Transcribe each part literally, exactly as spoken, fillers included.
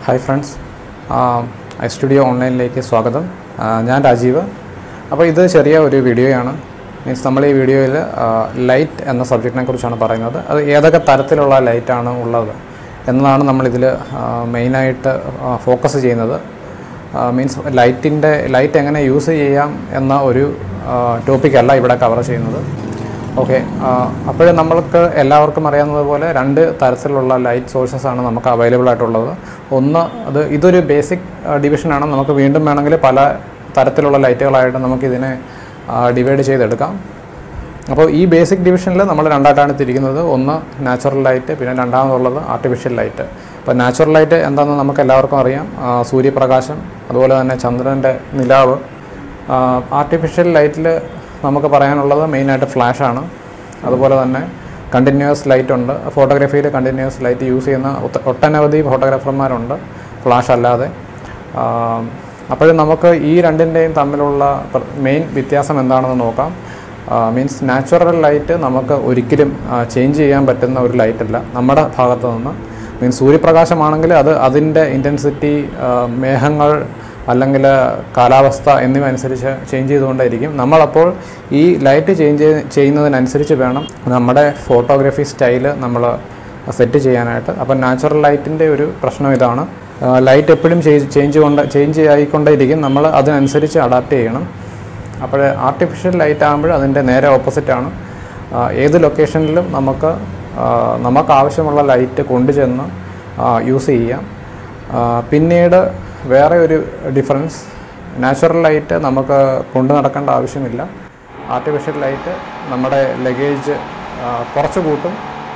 Hi friends, uh, I Studio Online ലേക്ക് സ്വാഗതം. ഞാൻ രാജീവ്. അപ്പോൾ ഇത് ചെറിയ ഒരു വീഡിയോയാണ്. മീൻസ് നമ്മൾ ഈ വീഡിയോയിൽ ലൈറ്റ് എന്ന സബ്ജക്റ്റിനെ കുറിച്ചാണ് പറയുന്നത്. അത് ഏതൊക്കെ തരത്തിലുള്ള ലൈറ്റാണ് ഉള്ളത് എന്നതാണ് നമ്മളിതിൽ മെയിനായിട്ട് ഫോക്കസ് ചെയ്യുന്നത്. മീൻസ് ലൈറ്റിൻ്റെ ലൈറ്റ് എങ്ങനെ യൂസ് ചെയ്യാം എന്ന ഒരു ടോപ്പിക്കല്ല ഇവിടെ കവർ ചെയ്യുന്നത്. ഓക്കെ, അപ്പോൾ നമ്മൾക്ക് എല്ലാവർക്കും അറിയാവുന്നതുപോലെ രണ്ട് തരത്തിലുള്ള ലൈറ്റ് സോഴ്സസ് ആണ് നമുക്ക് അവൈലബിൾ ആയിട്ടുള്ളത്. ഒന്ന് അത് ഇതൊരു ബേസിക് ഡിവിഷനാണ്. നമുക്ക് വീണ്ടും വേണമെങ്കിൽ പല തരത്തിലുള്ള ലൈറ്റുകളായിട്ട് നമുക്കിതിനെ ഡിവൈഡ് ചെയ്തെടുക്കാം. അപ്പോൾ ഈ ബേസിക് ഡിവിഷനിൽ നമ്മൾ രണ്ടായിട്ടാണ് തിരിക്കുന്നത്. ഒന്ന് നാച്ചുറൽ ലൈറ്റ്, പിന്നെ രണ്ടാമതുള്ളത് ആർട്ടിഫിഷ്യൽ ലൈറ്റ്. അപ്പോൾ നാച്ചുറൽ ലൈറ്റ് എന്താണെന്ന് നമുക്ക് എല്ലാവർക്കും അറിയാം, സൂര്യപ്രകാശം, അതുപോലെ തന്നെ ചന്ദ്രൻ്റെ നിലാവ്. ആർട്ടിഫിഷ്യൽ ലൈറ്റിൽ നമുക്ക് പറയാനുള്ളത് മെയിനായിട്ട് ഫ്ലാഷാണ്. അതുപോലെ തന്നെ കണ്ടിന്യൂസ് ലൈറ്റ് ഉണ്ട്. ഫോട്ടോഗ്രാഫിയിൽ കണ്ടിന്യൂസ് ലൈറ്റ് യൂസ് ചെയ്യുന്ന ഒട്ടനവധി ഫോട്ടോഗ്രാഫർമാരുണ്ട് ഫ്ലാഷ് അല്ലാതെ. അപ്പോഴും നമുക്ക് ഈ രണ്ടിൻ്റെയും തമ്മിലുള്ള മെയിൻ വ്യത്യാസം എന്താണെന്ന് നോക്കാം. മീൻസ് നാച്ചുറൽ ലൈറ്റ് നമുക്ക് ഒരിക്കലും ചേഞ്ച് ചെയ്യാൻ പറ്റുന്ന ഒരു ലൈറ്റല്ല നമ്മുടെ ഭാഗത്തു നിന്ന്. മീൻസ് സൂര്യപ്രകാശമാണെങ്കിൽ അത് അതിൻ്റെ ഇൻറ്റൻസിറ്റി, മേഘങ്ങൾ അല്ലെങ്കിൽ കാലാവസ്ഥ എന്നിവ അനുസരിച്ച് ചേഞ്ച് ചെയ്തുകൊണ്ടായിരിക്കും. നമ്മളപ്പോൾ ഈ ലൈറ്റ് ചേഞ്ച് ചെയ്യുന്നതിനനുസരിച്ച് വേണം നമ്മുടെ ഫോട്ടോഗ്രാഫി സ്റ്റൈല് നമ്മൾ സെറ്റ് ചെയ്യാനായിട്ട്. അപ്പം നാച്ചുറൽ ലൈറ്റിൻ്റെ ഒരു പ്രശ്നം ഇതാണ്, ലൈറ്റ് എപ്പോഴും ചേഞ്ച് കൊണ്ട് ചേഞ്ച് ആയിക്കൊണ്ടേയിരിക്കും, നമ്മൾ അതിനനുസരിച്ച് അഡാപ്റ്റ് ചെയ്യണം. അപ്പോൾ ആർട്ടിഫിഷ്യൽ ലൈറ്റ് ആകുമ്പോൾ അതിൻ്റെ നേരെ ഓപ്പോസിറ്റാണ്. ഏത് ലൊക്കേഷനിലും നമുക്ക് നമുക്ക് ആവശ്യമുള്ള ലൈറ്റ് കൊണ്ടുചെന്ന് യൂസ് ചെയ്യാം. പിന്നീട് വേറെ ഒരു ഡിഫറൻസ്, നാച്ചുറൽ ലൈറ്റ് നമുക്ക് കൊണ്ടു നടക്കേണ്ട ആവശ്യമില്ല. ആർട്ടിഫിഷ്യൽ ലൈറ്റ് നമ്മുടെ ലഗേജ് കുറച്ച് കൂട്ടും.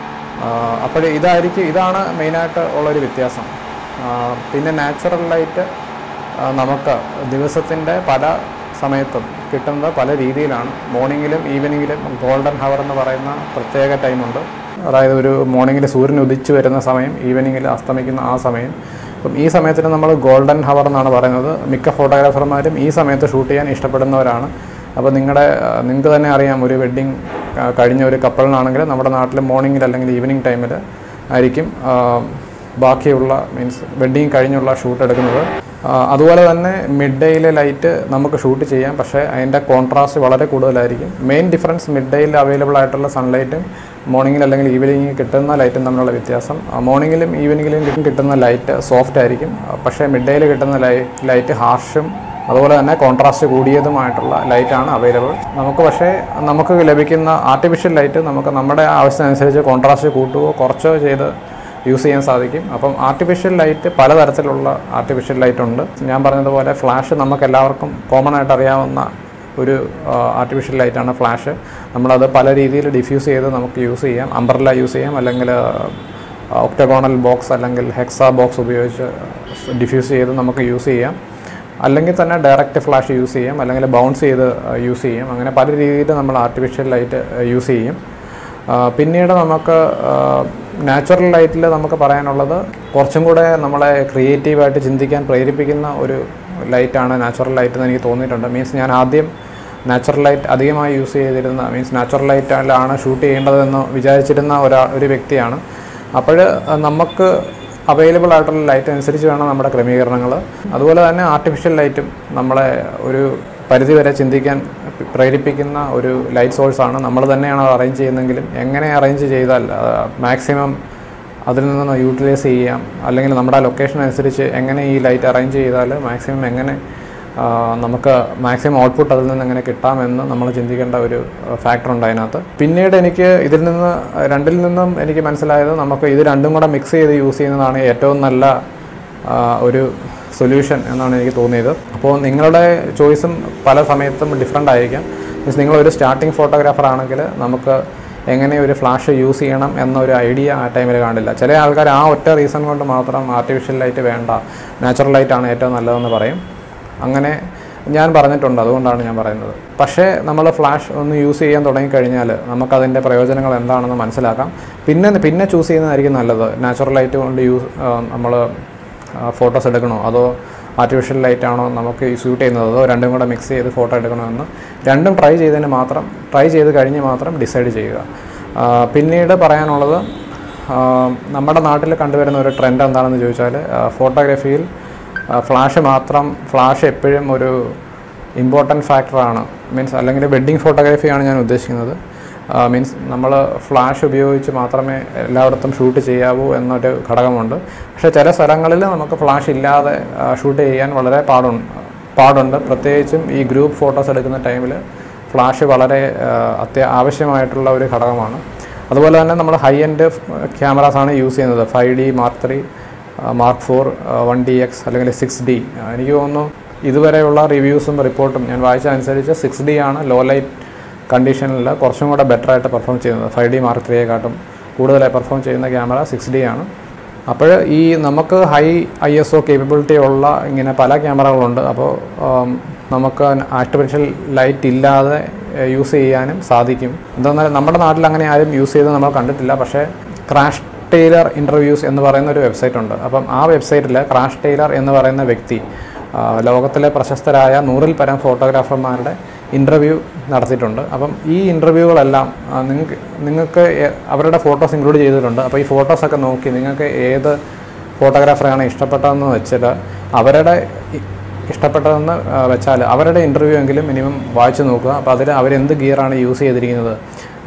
അപ്പോൾ ഇതായിരിക്കും ഇതാണ് മെയിനായിട്ട് ഉള്ളൊരു വ്യത്യാസം. പിന്നെ നാച്ചുറൽ ലൈറ്റ് നമുക്ക് ദിവസത്തിൻ്റെ പല സമയത്തും കിട്ടുന്നത് പല രീതിയിലാണ്. മോർണിംഗിലും ഈവനിങ്ങിലും ഗോൾഡൻ ഹവർ എന്ന് പറയുന്ന പ്രത്യേക ടൈമുണ്ട്. അതായത് ഒരു മോർണിംഗിൽ സൂര്യൻ ഉദിച്ചു വരുന്ന സമയം, ഈവനിങ്ങിൽ അസ്തമിക്കുന്ന ആ സമയം. അപ്പം ഈ സമയത്തിന് നമ്മൾ ഗോൾഡൻ ഹവർ എന്നാണ് പറയുന്നത്. മിക്ക ഫോട്ടോഗ്രാഫർമാരും ഈ സമയത്ത് ഷൂട്ട് ചെയ്യാൻ ഇഷ്ടപ്പെടുന്നവരാണ്. അപ്പോൾ നിങ്ങളുടെ നിങ്ങൾക്ക് തന്നെ അറിയാം, ഒരു വെഡ്ഡിങ് കഴിഞ്ഞ ഒരു കപ്പിളിനാണെങ്കിൽ നമ്മുടെ നാട്ടിൽ മോർണിംഗിൽ അല്ലെങ്കിൽ ഈവനിങ് ടൈമിൽ ആയിരിക്കും ബാക്കിയുള്ള മീൻസ് വെഡ്ഡിങ് കഴിഞ്ഞുള്ള ഷൂട്ട് എടുക്കുന്നത്. അതുപോലെ തന്നെ മിഡ് ഡേയിലെ ലൈറ്റ് നമുക്ക് ഷൂട്ട് ചെയ്യാം, പക്ഷേ അതിൻ്റെ കോൺട്രാസ്റ്റ് വളരെ കൂടുതലായിരിക്കും. മെയിൻ ഡിഫറൻസ് മിഡ് ഡേയിൽ അവൈലബിൾ ആയിട്ടുള്ള സൺലൈറ്റും മോർണിംഗിൽ അല്ലെങ്കിൽ ഈവനിങ്ങിൽ കിട്ടുന്ന ലൈറ്റും തമ്മിലുള്ള വ്യത്യാസം. മോർണിംഗിലും ഈവനിങ്ങിലും കിട്ടുന്ന ലൈറ്റ് സോഫ്റ്റ് ആയിരിക്കും, പക്ഷേ മിഡ് ഡേയിൽ കിട്ടുന്ന ലൈ ലൈറ്റ് ഹാർഷും അതുപോലെ തന്നെ കോൺട്രാസ്റ്റ് കൂടിയതുമായിട്ടുള്ള ലൈറ്റാണ് അവൈലബിൾ. നമുക്ക് പക്ഷേ നമുക്ക് ലഭിക്കുന്ന ആർട്ടിഫിഷ്യൽ ലൈറ്റ് നമുക്ക് നമ്മുടെ ആവശ്യത്തിനനുസരിച്ച് കോൺട്രാസ്റ്റ് കൂട്ടുകയോ കുറച്ചോ ചെയ്ത് യൂസ് ചെയ്യാൻ സാധിക്കും. അപ്പം ആർട്ടിഫിഷ്യൽ ലൈറ്റ് പലതരത്തിലുള്ള ആർട്ടിഫിഷ്യൽ ലൈറ്റ് ഉണ്ട്. ഞാൻ പറഞ്ഞതുപോലെ ഫ്ലാഷ് നമുക്ക് എല്ലാവർക്കും കോമൺ ആയിട്ട് അറിയാവുന്ന ഒരു ആർട്ടിഫിഷ്യൽ ലൈറ്റാണ് ഫ്ലാഷ്. നമ്മളത് പല രീതിയിൽ ഡിഫ്യൂസ് ചെയ്ത് നമുക്ക് യൂസ് ചെയ്യാം. അംബ്രല്ല യൂസ് ചെയ്യാം, അല്ലെങ്കിൽ ഒക്ടഗോണൽ ബോക്സ് അല്ലെങ്കിൽ ഹെക്സാ ബോക്സ് ഉപയോഗിച്ച് ഡിഫ്യൂസ് ചെയ്ത് നമുക്ക് യൂസ് ചെയ്യാം. അല്ലെങ്കിൽ തന്നെ ഡയറക്റ്റ് ഫ്ലാഷ് യൂസ് ചെയ്യാം, അല്ലെങ്കിൽ ബൗൺസ് ചെയ്ത് യൂസ് ചെയ്യാം. അങ്ങനെ പല രീതിയിൽ നമ്മൾ ആർട്ടിഫിഷ്യൽ ലൈറ്റ് യൂസ് ചെയ്യും. പിന്നീട് നമുക്ക് നാച്ചുറൽ ലൈറ്റിൽ നമുക്ക് പറയാനുള്ളത് കുറച്ചും കൂടെ നമ്മളെ ക്രിയേറ്റീവായിട്ട് ചിന്തിക്കാൻ പ്രേരിപ്പിക്കുന്ന ഒരു ലൈറ്റാണ് നാച്ചുറൽ ലൈറ്റ് എന്ന് എനിക്ക് തോന്നിയിട്ടുണ്ട്. മീൻസ് ഞാൻ ആദ്യം നാച്ചുറൽ ലൈറ്റ് അധികമായി യൂസ് ചെയ്തിരുന്ന, മീൻസ് നാച്ചുറൽ ലൈറ്റിലാണ് ഷൂട്ട് ചെയ്യേണ്ടതെന്ന് വിചാരിച്ചിരുന്ന ഒരാ ഒരു വ്യക്തിയാണ്. അപ്പോൾ നമുക്ക് അവൈലബിൾ ആയിട്ടുള്ള ലൈറ്റ് അനുസരിച്ച് വേണം നമ്മുടെ ക്രമീകരണങ്ങൾ. അതുപോലെ തന്നെ ആർട്ടിഫിഷ്യൽ ലൈറ്റും നമ്മളെ ഒരു പരിധിവരെ ചിന്തിക്കാൻ പ്രേരിപ്പിക്കുന്ന ഒരു ലൈറ്റ് സോഴ്സാണ്. നമ്മൾ തന്നെയാണ് അത് അറേഞ്ച് ചെയ്യുന്നതെങ്കിലും എങ്ങനെ അറേഞ്ച് ചെയ്താൽ മാക്സിമം അതിൽ നിന്ന് യൂട്ടിലൈസ് ചെയ്യാം, അല്ലെങ്കിൽ നമ്മുടെ ലൊക്കേഷൻ അനുസരിച്ച് എങ്ങനെ ഈ ലൈറ്റ് അറേഞ്ച് ചെയ്താൽ മാക്സിമം എങ്ങനെ നമുക്ക് മാക്സിമം ഔട്ട്പുട്ട് അതിൽ നിന്ന് എങ്ങനെ കിട്ടാമെന്ന് നമ്മൾ ചിന്തിക്കേണ്ട ഒരു ഫാക്ടറുണ്ട് അതിനകത്ത്. പിന്നീട് എനിക്ക് ഇതിൽ നിന്ന് രണ്ടിൽ നിന്നും എനിക്ക് മനസ്സിലായത് നമുക്ക് ഇത് രണ്ടും കൂടെ മിക്സ് ചെയ്ത് യൂസ് ചെയ്യുന്നതാണ് ഏറ്റവും നല്ല ഒരു സൊല്യൂഷൻ എന്നാണ് എനിക്ക് തോന്നിയത്. അപ്പോൾ നിങ്ങളുടെ ചോയ്സും പല സമയത്തും ഡിഫറെൻ്റ് ആയിരിക്കാം. മീൻസ് നിങ്ങളൊരു സ്റ്റാർട്ടിങ് ഫോട്ടോഗ്രാഫർ ആണെങ്കിൽ നമുക്ക് എങ്ങനെ ഒരു ഫ്ലാഷ് യൂസ് ചെയ്യണം എന്നൊരു ഐഡിയ ആ ടൈമിൽ കാണില്ല. ചില ആൾക്കാർ ആ ഒറ്റ റീസൺ കൊണ്ട് മാത്രം ആർട്ടിഫിഷ്യൽ ലൈറ്റ് വേണ്ട, നാച്ചുറൽ ലൈറ്റാണ് ഏറ്റവും നല്ലതെന്ന് പറയും. അങ്ങനെ ഞാൻ പറഞ്ഞിട്ടുണ്ട്, അതുകൊണ്ടാണ് ഞാൻ പറയുന്നത്. പക്ഷേ നമ്മൾ ഫ്ലാഷ് ഒന്ന് യൂസ് ചെയ്യാൻ തുടങ്ങിക്കഴിഞ്ഞാൽ നമുക്കതിൻ്റെ പ്രയോജനങ്ങൾ എന്താണെന്ന് മനസ്സിലാക്കാം. പിന്നെ പിന്നെ ചൂസ് ചെയ്യുന്നതായിരിക്കും നല്ലത്. നാച്ചുറൽ ലൈറ്റ് കൊണ്ട് യൂസ് നമ്മൾ ഫോട്ടോസ് എടുക്കണോ അതോ ആർട്ടിഫിഷ്യൽ ലൈറ്റാണോ നമുക്ക് ഷൂട്ട് ചെയ്യുന്നത്, അതോ രണ്ടും കൂടെ മിക്സ് ചെയ്ത് ഫോട്ടോ എടുക്കണമെന്ന് രണ്ടും ട്രൈ ചെയ്തതിന് മാത്രം ട്രൈ ചെയ്ത് കഴിഞ്ഞ് മാത്രം ഡിസൈഡ് ചെയ്യുക. പിന്നീട് പറയാനുള്ളത് നമ്മുടെ നാട്ടിൽ കണ്ടുവരുന്ന ഒരു ട്രെൻഡ് എന്താണെന്ന് ചോദിച്ചാൽ ഫോട്ടോഗ്രാഫിയിൽ ഫ്ലാഷ് മാത്രം ഫ്ലാഷ് എപ്പോഴും ഒരു ഇമ്പോർട്ടൻറ്റ് ഫാക്ടറാണ്. മീൻസ് അല്ലെങ്കിൽ വെഡ്ഡിങ് ഫോട്ടോഗ്രാഫിയാണ് ഞാൻ ഉദ്ദേശിക്കുന്നത്. മീൻസ് നമ്മൾ ഫ്ലാഷ് ഉപയോഗിച്ച് മാത്രമേ എല്ലായിടത്തും ഷൂട്ട് ചെയ്യാവൂ എന്നൊരു ഘടകമുണ്ട്. പക്ഷേ ചില സ്ഥലങ്ങളിൽ നമുക്ക് ഫ്ലാഷ് ഇല്ലാതെ ഷൂട്ട് ചെയ്യാൻ വളരെ പാടുണ്ട് പാടുണ്ട് പ്രത്യേകിച്ചും ഈ ഗ്രൂപ്പ് ഫോട്ടോസ് എടുക്കുന്ന ടൈമിൽ ഫ്ലാഷ് വളരെ അത്യ ആവശ്യമായിട്ടുള്ള ഒരു ഘടകമാണ്. അതുപോലെ തന്നെ നമ്മൾ ഹൈ എൻഡ് ക്യാമറാസാണ് യൂസ് ചെയ്യുന്നത്. Five D mark three mark four one D X അല്ലെങ്കിൽ സിക്സ് ഡി. എനിക്ക് തോന്നുന്നു ഇതുവരെയുള്ള റിവ്യൂസും റിപ്പോർട്ടും ഞാൻ വായിച്ച അനുസരിച്ച് സിക്സ് ഡി ആണ് ലോ ലൈറ്റ് കണ്ടീഷനിൽ കുറച്ചും കൂടെ ബെറ്ററായിട്ട് പെർഫോം ചെയ്യുന്നത്. ഫൈവ് ഡി മാർക്ക് ത്രീയെക്കാട്ടും കൂടുതലായി പെർഫോം ചെയ്യുന്ന ക്യാമറ സിക്സ് ഡി ആണ്. അപ്പോൾ ഈ നമുക്ക് high I S O capability ഉള്ള ഇങ്ങനെ പല ക്യാമറകളുണ്ട്. അപ്പോൾ നമുക്ക് ആർട്ടിഫിഷ്യൽ ലൈറ്റ് ഇല്ലാതെ യൂസ് ചെയ്യാനും സാധിക്കും. എന്തെന്നാൽ നമ്മുടെ നാട്ടിൽ അങ്ങനെ ആരും യൂസ് ചെയ്ത് നമ്മൾ കണ്ടിട്ടില്ല. പക്ഷേ ക്രാഷ് ടെയ്ലർ ഇൻ്റർവ്യൂസ് എന്ന് പറയുന്ന ഒരു വെബ്സൈറ്റ് ഉണ്ട്. അപ്പം ആ വെബ്സൈറ്റിൽ ക്രാഷ് ടെയ്ലർ എന്ന് പറയുന്ന വ്യക്തി ലോകത്തിലെ പ്രശസ്തരായ നൂറിൽ പരം ഫോട്ടോഗ്രാഫർമാരുടെ ഇൻ്റർവ്യൂ നടത്തിയിട്ടുണ്ട്. അപ്പം ഈ ഇൻ്റർവ്യൂകളെല്ലാം നിങ്ങൾക്ക് നിങ്ങൾക്ക് അവരുടെ ഫോട്ടോസ് ഇൻക്ലൂഡ് ചെയ്തിട്ടുണ്ട്. അപ്പോൾ ഈ ഫോട്ടോസൊക്കെ നോക്കി നിങ്ങൾക്ക് ഏത് ഫോട്ടോഗ്രാഫറെയാണ് ഇഷ്ടപ്പെട്ടതെന്ന് വെച്ചിട്ട് അവരുടെ ഇഷ്ടപ്പെട്ടതെന്ന് വെച്ചാൽ അവരുടെ ഇൻ്റർവ്യൂ എങ്കിലും മിനിമം വായിച്ച് നോക്കുക. അപ്പോൾ അതിൽ അവരെന്ത് ഗിയറാണ് യൂസ് ചെയ്തിരിക്കുന്നത്,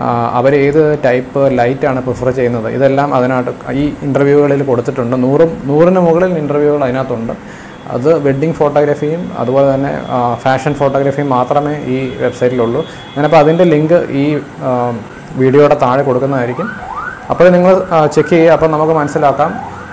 അവരേത് ടൈപ്പ് ലൈറ്റാണ് പ്രിഫർ ചെയ്യുന്നത്, ഇതെല്ലാം അതിനകത്ത് ഈ ഇൻ്റർവ്യൂകളിൽ കൊടുത്തിട്ടുണ്ട്. നൂറും നൂറിന് മുകളിൽ ഇൻ്റർവ്യൂകൾ അതിനകത്തുണ്ട്. അത് വെഡ്ഡിങ് ഫോട്ടോഗ്രാഫിയും അതുപോലെ തന്നെ ഫാഷൻ ഫോട്ടോഗ്രാഫിയും മാത്രമേ ഈ വെബ്സൈറ്റിലുള്ളൂ. ഞാനപ്പോൾ അതിൻ്റെ ലിങ്ക് ഈ വീഡിയോയുടെ താഴെ കൊടുക്കുന്നതായിരിക്കും. അപ്പോൾ നിങ്ങൾ ചെക്ക് ചെയ്യുക. അപ്പോൾ നമുക്ക് മനസ്സിലാക്കാം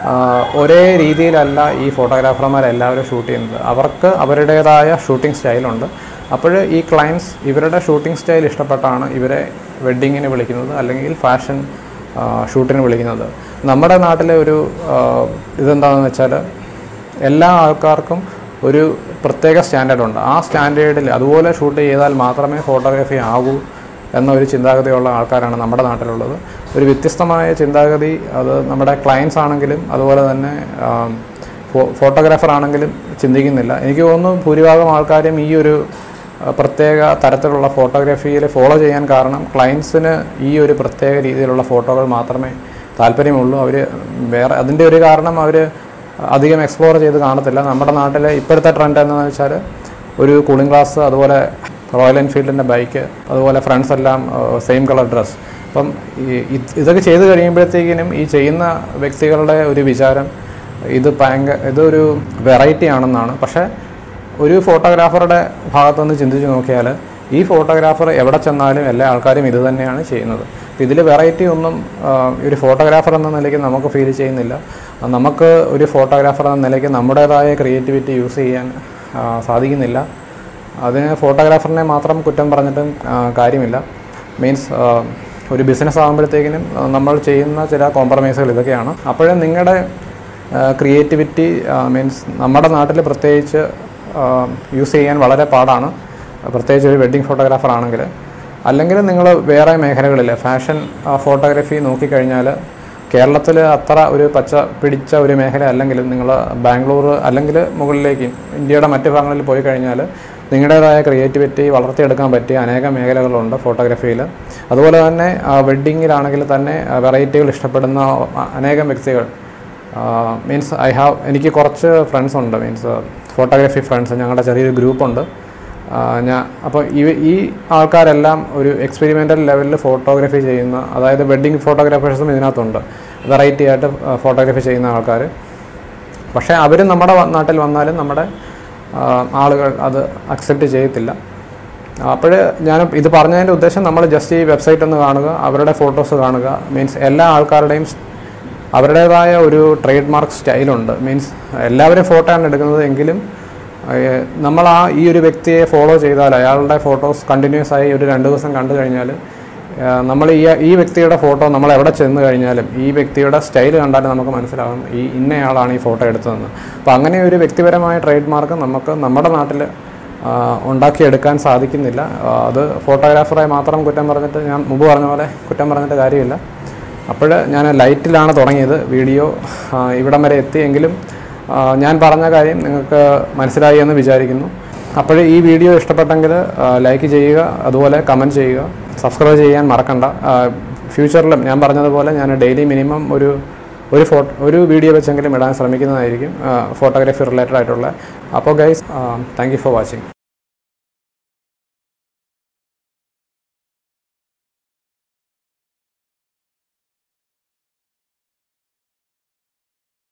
ഒരേ രീതിയിലല്ല ഈ ഫോട്ടോഗ്രാഫർമാരെല്ലാവരും ഷൂട്ട് ചെയ്യുന്നത്. അവർക്ക് അവരുടേതായ ഷൂട്ടിംഗ് സ്റ്റൈലുണ്ട്. അപ്പോൾ ഈ ക്ലയൻസ് ഇവരുടെ ഷൂട്ടിംഗ് സ്റ്റൈൽ ഇഷ്ടപ്പെട്ടാണ് ഇവരെ വെഡ്ഡിങ്ങിന് വിളിക്കുന്നത് അല്ലെങ്കിൽ ഫാഷൻ ഷൂട്ടിന് വിളിക്കുന്നത്. നമ്മുടെ നാട്ടിലെ ഒരു ഇതെന്താണെന്ന് വെച്ചാൽ എല്ലാ ആൾക്കാർക്കും ഒരു പ്രത്യേക സ്റ്റാൻഡേർഡുണ്ട്. ആ സ്റ്റാൻഡേർഡിൽ അതുപോലെ ഷൂട്ട് ചെയ്താൽ മാത്രമേ ഫോട്ടോഗ്രാഫി ആകൂ എന്നൊരു ചിന്താഗതിയുള്ള ആൾക്കാരാണ് നമ്മുടെ നാട്ടിലുള്ളത്. ഒരു വ്യത്യസ്തമായ ചിന്താഗതി അത് നമ്മുടെ ക്ലയൻസ് ആണെങ്കിലും അതുപോലെ തന്നെ ഫോട്ടോഗ്രാഫർ ആണെങ്കിലും ചിന്തിക്കുന്നില്ല. എനിക്ക് തോന്നുന്നു ഭൂരിഭാഗം ആൾക്കാരും ഈ ഒരു പ്രത്യേക തരത്തിലുള്ള ഫോട്ടോഗ്രാഫിയിൽ ഫോളോ ചെയ്യാൻ കാരണം ക്ലയൻസിന് ഈ ഒരു പ്രത്യേക രീതിയിലുള്ള ഫോട്ടോകൾ മാത്രമേ താല്പര്യമുള്ളൂ. അവർ വേറെ അതിൻ്റെ ഒരു കാരണം അവർ അധികം എക്സ്പ്ലോർ ചെയ്ത് കാണത്തില്ല. നമ്മുടെ നാട്ടിലെ ഇപ്പോഴത്തെ ട്രെൻഡ് എന്താണെന്ന് വെച്ചാൽ ഒരു കൂളിംഗ് ഗ്ലാസ്, അതുപോലെ റോയൽ എൻഫീൽഡിൻ്റെ ബൈക്ക്, അതുപോലെ ഫ്രണ്ട്സ് എല്ലാം സെയിം കളർ ഡ്രസ്സ്. അപ്പം ഈ ഇതൊക്കെ ചെയ്ത് കഴിയുമ്പോഴത്തേക്കിനും ഈ ചെയ്യുന്ന വ്യക്തികളുടെ ഒരു വിചാരം ഇത് ഭയങ്കര ഇതൊരു വെറൈറ്റി ആണെന്നാണ്. പക്ഷേ ഒരു ഫോട്ടോഗ്രാഫറുടെ ഭാഗത്തുനിന്ന് ചിന്തിച്ച് നോക്കിയാൽ ഈ ഫോട്ടോഗ്രാഫർ എവിടെ ചെന്നാലും എല്ലാ ആൾക്കാരും ഇത് തന്നെയാണ് ചെയ്യുന്നത്. അപ്പോൾ ഇതിൽ വെറൈറ്റി ഒന്നും ഒരു ഫോട്ടോഗ്രാഫർ എന്ന നിലയ്ക്ക് നമുക്ക് ഫീൽ ചെയ്യുന്നില്ല. നമുക്ക് ഒരു ഫോട്ടോഗ്രാഫർ എന്ന നിലയ്ക്ക് നമ്മുടേതായ ക്രിയേറ്റിവിറ്റി യൂസ് ചെയ്യാൻ സാധിക്കുന്നില്ല. അതിന് ഫോട്ടോഗ്രാഫറിനെ മാത്രം കുറ്റം പറഞ്ഞിട്ടും കാര്യമില്ല. മീൻസ് ഒരു ബിസിനസ് ആകുമ്പോഴത്തേക്കിനും നമ്മൾ ചെയ്യുന്ന ചില കോംപ്രമൈസുകൾ ഇതൊക്കെയാണ്. അപ്പോഴും നിങ്ങളുടെ ക്രിയേറ്റിവിറ്റി മീൻസ് നമ്മുടെ നാട്ടിൽ പ്രത്യേകിച്ച് യൂസ് ചെയ്യാൻ വളരെ പാടാണ്, പ്രത്യേകിച്ച് ഒരു വെഡ്ഡിങ് ഫോട്ടോഗ്രാഫർ ആണെങ്കിൽ. അല്ലെങ്കിൽ നിങ്ങൾ വേറെ മേഖലകളിൽ ഫാഷൻ ഫോട്ടോഗ്രാഫി നോക്കിക്കഴിഞ്ഞാൽ കേരളത്തിൽ അത്ര ഒരു പച്ച പിടിച്ച ഒരു മേഖല അല്ലെങ്കിലും നിങ്ങൾ ബാംഗ്ലൂർ അല്ലെങ്കിൽ മുകളിലേക്ക് ഇന്ത്യയുടെ മറ്റ് ഭാഗങ്ങളിൽ പോയി കഴിഞ്ഞാൽ നിങ്ങളുടേതായ ക്രിയേറ്റിവിറ്റി വളർത്തിയെടുക്കാൻ പറ്റിയ അനേകം മേഖലകളുണ്ട് ഫോട്ടോഗ്രാഫിയിൽ. അതുപോലെ തന്നെ വെഡ്ഡിങ്ങിലാണെങ്കിൽ തന്നെ വെറൈറ്റികൾ ഇഷ്ടപ്പെടുന്ന അനേകം വ്യക്തികൾ മീൻസ് ഐ ഹാവ് എനിക്ക് കുറച്ച് ഫ്രണ്ട്സ് ഉണ്ട്. മീൻസ് ഫോട്ടോഗ്രാഫി ഫ്രണ്ട്സ്, ഞങ്ങളുടെ ചെറിയൊരു ഗ്രൂപ്പുണ്ട്. ഞാൻ അപ്പോൾ ഈ ഈ ആൾക്കാരെല്ലാം ഒരു എക്സ്പെരിമെൻ്റൽ ലെവലിൽ ഫോട്ടോഗ്രാഫി ചെയ്യുന്ന, അതായത് വെഡ്ഡിങ് ഫോട്ടോഗ്രാഫേഴ്സും ഇതിനകത്തുണ്ട്, വെറൈറ്റി ആയിട്ട് ഫോട്ടോഗ്രാഫി ചെയ്യുന്ന ആൾക്കാർ. പക്ഷേ അവർ നമ്മുടെ നാട്ടിൽ വന്നാലും നമ്മുടെ ആളുകൾ അത് അക്സെപ്റ്റ് ചെയ്യത്തില്ല. അപ്പോൾ ഞാൻ ഇത് പറഞ്ഞതിൻ്റെ ഉദ്ദേശം നമ്മൾ ജസ്റ്റ് ഈ വെബ്സൈറ്റ് ഒന്ന് കാണുക, അവരുടെ ഫോട്ടോസ് കാണുക. മീൻസ് എല്ലാ ആൾക്കാരുടെയും അവരുടേതായ ഒരു ട്രേഡ് മാർക്ക് സ്റ്റൈലുണ്ട്. മീൻസ് എല്ലാവരും ഫോട്ടോ ആണ് എടുക്കുന്നത് എങ്കിലും നമ്മൾ ആ ഈ ഒരു വ്യക്തിയെ ഫോളോ ചെയ്താൽ അയാളുടെ ഫോട്ടോസ് കണ്ടിന്യൂസ് ആയി ഒരു രണ്ട് ദിവസം കണ്ടു കഴിഞ്ഞാൽ നമ്മൾ ഈ ഈ വ്യക്തിയുടെ ഫോട്ടോ നമ്മൾ എവിടെ ചെന്ന് കഴിഞ്ഞാലും ഈ വ്യക്തിയുടെ സ്റ്റൈൽ കണ്ടാലും നമുക്ക് മനസ്സിലാകും ഈ ഇന്നയാളാണ് ഈ ഫോട്ടോ എടുത്തതെന്ന്. അപ്പോൾ അങ്ങനെ ഒരു വ്യക്തിപരമായ ട്രേഡ് മാർക്ക് നമുക്ക് നമ്മുടെ നാട്ടിൽ ഉണ്ടാക്കിയെടുക്കാൻ സാധിക്കുന്നില്ല. അത് ഫോട്ടോഗ്രാഫറെ മാത്രം കുറ്റം പറഞ്ഞിട്ട്, ഞാൻ മുമ്പ് പറഞ്ഞ പോലെ കുറ്റം പറഞ്ഞിട്ട് കാര്യമില്ല. അപ്പോൾ ഞാൻ ലൈറ്റിലാണ് തുടങ്ങിയത് വീഡിയോ, ഇവിടം വരെ എത്തിയെങ്കിലും ഞാൻ പറഞ്ഞ കാര്യം നിങ്ങൾക്ക് മനസ്സിലായി എന്ന് വിചാരിക്കുന്നു. അപ്പോൾ ഈ വീഡിയോ ഇഷ്ടപ്പെട്ടെങ്കിൽ ലൈക്ക് ചെയ്യുക, അതുപോലെ കമൻറ്റ് ചെയ്യുക, സബ്സ്ക്രൈബ് ചെയ്യാൻ മറക്കണ്ട. ഫ്യൂച്ചറിലും ഞാൻ പറഞ്ഞതുപോലെ ഞാൻ ഡെയിലി മിനിമം ഒരു ഒരു ഫോട്ടോ ഒരു വീഡിയോ വെച്ചെങ്കിലും ഇടാൻ ശ്രമിക്കുന്നതായിരിക്കും ഫോട്ടോഗ്രാഫി റിലേറ്റഡ് ആയിട്ടുള്ള. അപ്പോൾ guys thank you for watching.